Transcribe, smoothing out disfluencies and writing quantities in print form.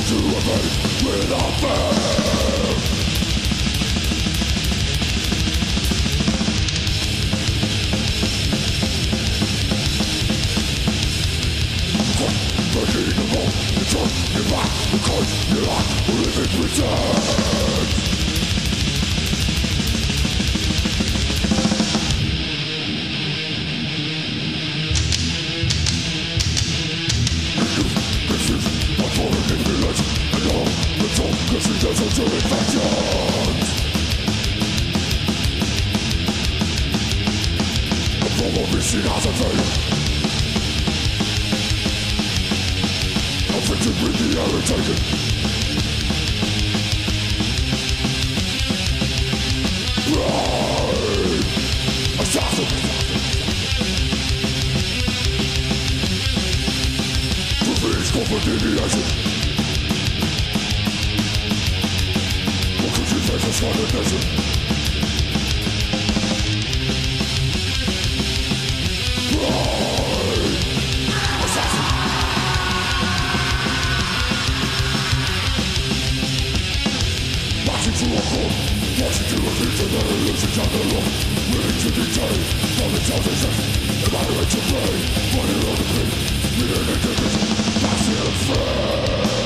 to evade without fear. Breaking the mold, you turn your back because you lack living pretend. To infections. The form of machine has a failure. Afflicted with the error taken. Brain assassin. To finish comfort deviation. There's a desert. Brain assassin. Marching through a court, marching to a future that illusions on the road. Willing to decay, from its foundation. Evaluate your brain, find your own degree. Leading into this massive fear.